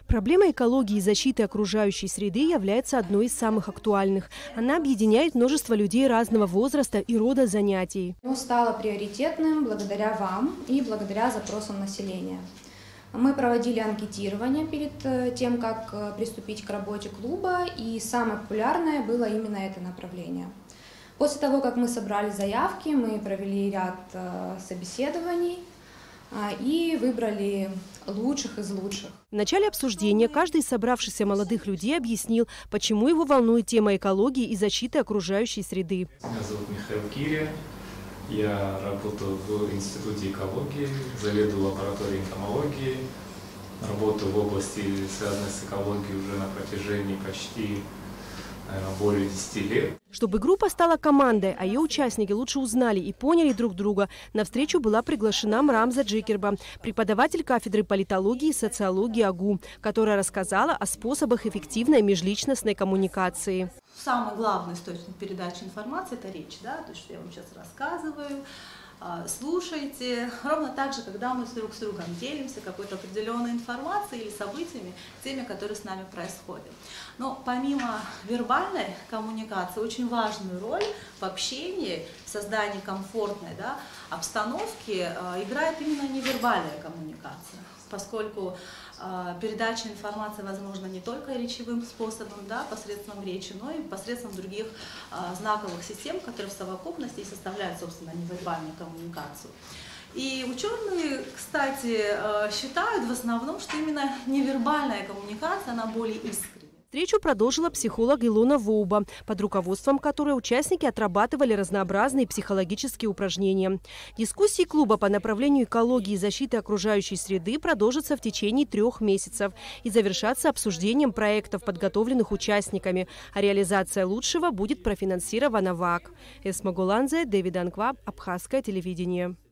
Проблема экологии и защиты окружающей среды является одной из самых актуальных. Она объединяет множество людей разного возраста и рода занятий. Стало приоритетным благодаря вам и благодаря запросам населения. Мы проводили анкетирование перед тем, как приступить к работе клуба, и самое популярное было именно это направление. После того, как мы собрали заявки, мы провели ряд собеседований и выбрали лучших из лучших. В начале обсуждения каждый из собравшихся молодых людей объяснил, почему его волнует тема экологии и защиты окружающей среды. Меня зовут Михаил Кирия. Я работаю в Институте экологии, заведую лабораторией энтомологии. Работаю в области, связанной с экологией, уже на протяжении почти более 10 лет. Чтобы группа стала командой, а ее участники лучше узнали и поняли друг друга, на встречу была приглашена Мрамза Джикерба, преподаватель кафедры политологии и социологии АГУ, которая рассказала о способах эффективной межличностной коммуникации. Самый главный источник передачи информации – это речь, да? То, что я вам сейчас рассказываю. Слушайте. Ровно так же, когда мы друг с другом делимся какой-то определенной информацией или событиями, теми, которые с нами происходят. Но помимо вербальной коммуникации, очень важную роль в общении, в создании комфортной, да, обстановки играет именно невербальная коммуникация, поскольку передача информации возможна не только речевым способом, да, посредством речи, но и посредством других знаковых систем, которые в совокупности и составляют, собственно, невербальную коммуникацию. И ученые, кстати, считают в основном, что именно невербальная коммуникация, она более искренняя. Встречу продолжила психолог Илона Воуба, под руководством которой участники отрабатывали разнообразные психологические упражнения. Дискуссии клуба по направлению экологии и защиты окружающей среды продолжатся в течение 3 месяцев и завершатся обсуждением проектов, подготовленных участниками, а реализация лучшего будет профинансирована ВАК. Эсма Гуланзе, Дэвид Анква, Абхазское телевидение.